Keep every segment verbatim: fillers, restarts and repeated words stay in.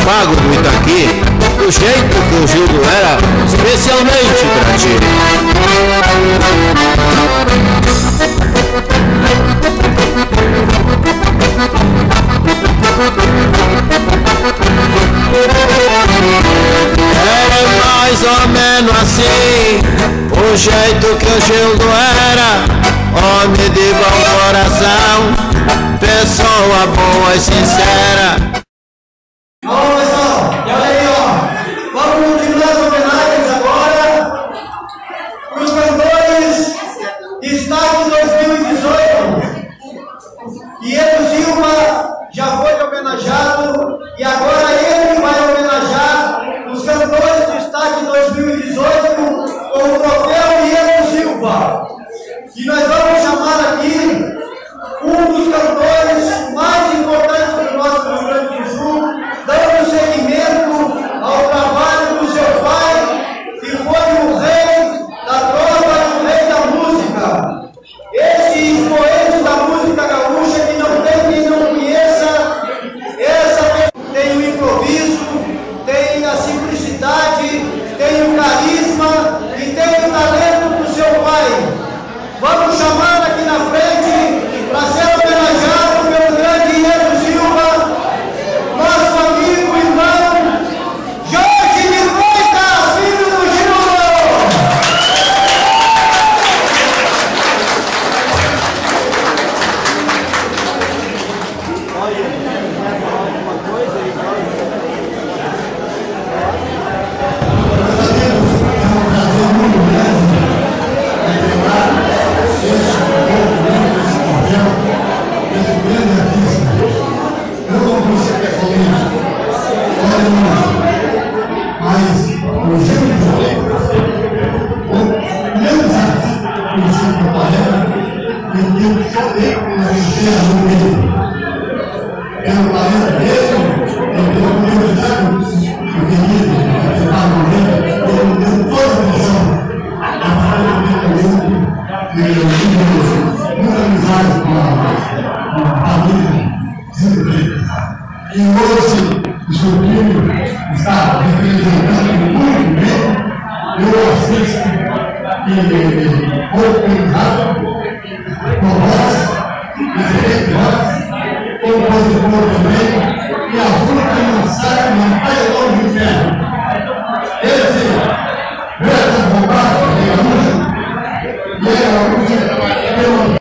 pago do Itaqui, do jeito que o Gildo era, especialmente pra ti. Era mais ou menos assim, o jeito que o Gildo era, homem de bom coração, pessoa boa e sincera. Vamos, pessoal, e olha aí, ó, vamos continuar as homenagens agora para os cantores Destaque dois mil e dezoito. Iedo Silva já foi homenageado e agora ele vai homenagear os cantores Destaque dois mil e dezoito com o Troféu Iedo Silva. E nós vamos chamar aqui um dos cantores mais importantes do nosso Rio Grande do Sul, dando seguimento ao trabalho do seu pai, que foi o rei da trova e o rei da música. Esse expoente da música gaúcha que não tem quem não conheça, essa tem o improviso, tem a simplicidade, tem o carisma e tem o talento do seu pai. Vamos chamar aqui na frente para ser homenageado pelo grande Iedo Silva, nosso amigo e irmão Jorge de Freitas, filho do Silva. E hoje o seu filho está representando muito bem. Eu assisto e organizado com nós, diferente nós, compositor também, e a fruta não sai, não vai longe do ferro. Esse verso roubado de gaúcho, e é a música pelo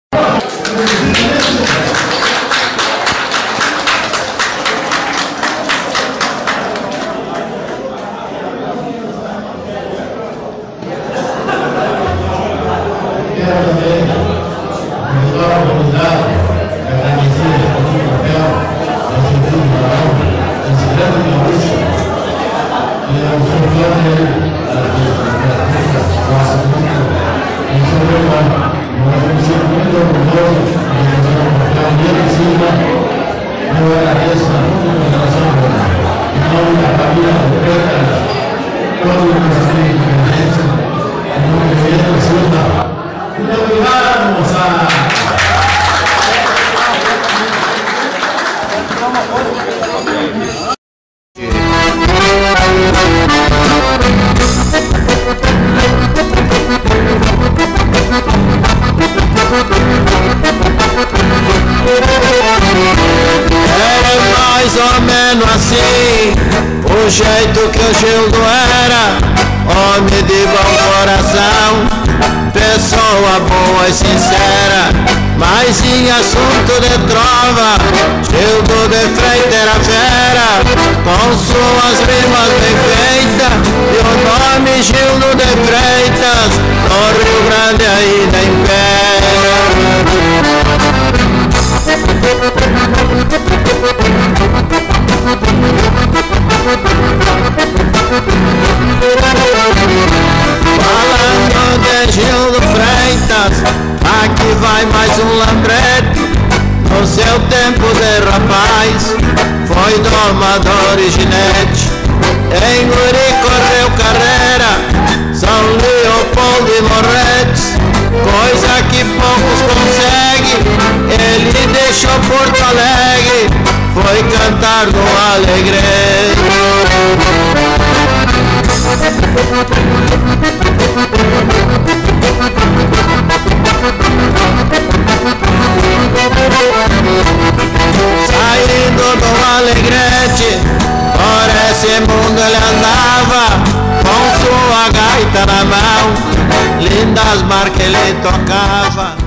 assim, o jeito que o Gildo era, homem de bom coração, pessoa boa e sincera. Mas em assunto de trova, Gildo de Freitas era fera, com suas rimas bem feitas, e o nome Gildo de Freitas, no Rio Grande ainda impera. Falando de Gildo Freitas, aqui vai mais um lambrete. No seu tempo de rapaz, foi domador e ginete. Em Guri correu carreira, São Leopoldo e Morretes, coisa que poucos conseguem. Ele deixou Porto Alegre, foi cantar no Alegrete. ele andava com sua gaita na mão, lindas marcas ele tocava.